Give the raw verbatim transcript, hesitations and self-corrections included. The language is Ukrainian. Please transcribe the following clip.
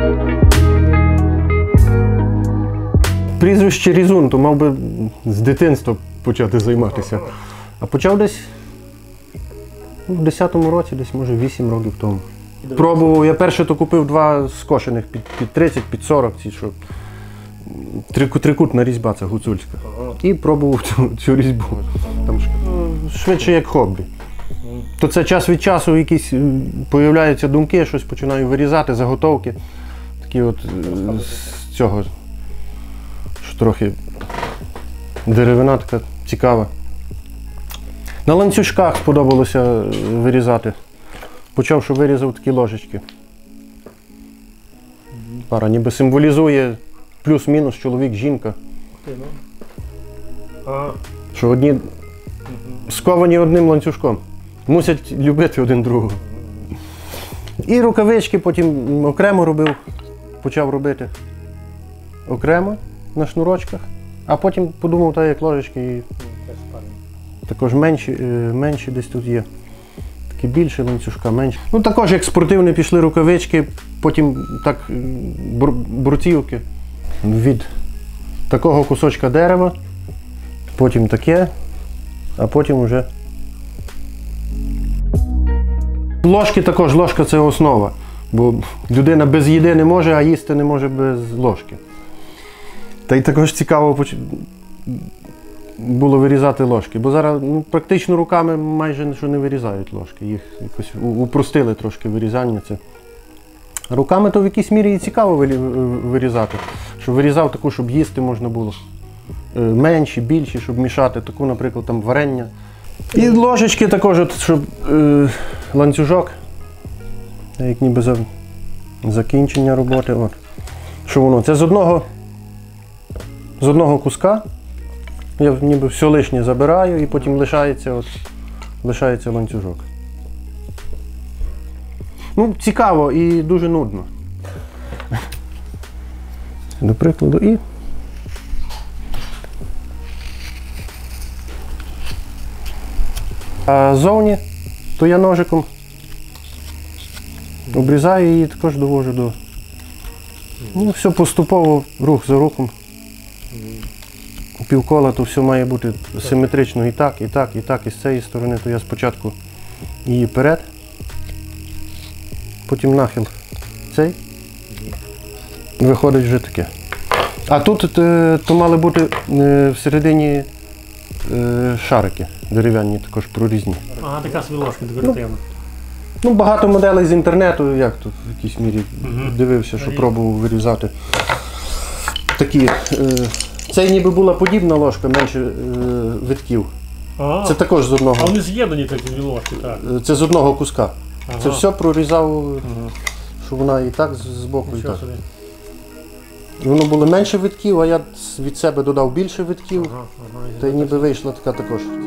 Прізвище Різун, то мав би з дитинства почати займатися. А почав десь в десятому році, десь може вісім років тому. Пробував, я перше то купив два скошених під, під тридцять, під сорок, ці, що трикутна різьба, це гуцульська. І пробував цю, цю різьбу. Там швидше як хобі. То це час від часу якісь появляються думки, щось починаю вирізати, заготовки. Такі от з цього, що трохи деревина така цікава. На ланцюжках сподобалося вирізати. Почав, що вирізав такі ложечки. Пара ніби символізує плюс-мінус чоловік, жінка. Що одні сковані одним ланцюжком. Мусять любити один другого. І рукавички потім окремо робив, почав робити окремо на шнурочках, а потім подумав, так як ложечки і також менші, менші десь тут є. Такі більші ланцюжка, менші. Ну також як спортивні пішли рукавички, потім так бурцівки від такого кусочка дерева, потім таке, а потім вже. Ложки також, ложка це основа, бо людина без їди не може, а їсти не може без ложки. Та й також цікаво було вирізати ложки, бо зараз ну, практично руками майже що не вирізають ложки, їх якось упростили трошки вирізання. Це. Руками то в якійсь мірі і цікаво вирізати, щоб вирізав таку, щоб їсти можна було. Менші, більші, щоб мішати, таку, наприклад, там варення. І ложечки також, от, щоб е, ланцюжок, як ніби за, закінчення роботи. От. Що воно? Це з одного, з одного куска. Я ніби все лишнє забираю і потім лишається, от, лишається ланцюжок. Ну, цікаво і дуже нудно. До прикладу і. А ззовні, то я ножиком обрізаю її, також довожу до. Ну, все поступово, рух за рухом. Півкола, то все має бути симетрично і так, і так, і так, і з цієї сторони, то я спочатку її вперед, потім нахил цей, виходить вже таке. А тут то мали бути всередині шарики дерев'яні, також прорізні. Ага, така собі ложка декоративна. Ну, ну, багато моделей з інтернету, як тут в якійсь мірі угу. дивився, що пробував вирізати. Такі. Це ніби була подібна ложка, менше е, витків. Ага. Це також з одного. А вони з'єднані такі дві ложки, так? Це з одного куска. Ага. Це все прорізав, ага. що вона і так з боку, і так. Собі. Воно було менше витків, а я від себе додав більше витків. Ага, ага, та й ніби вийшла така також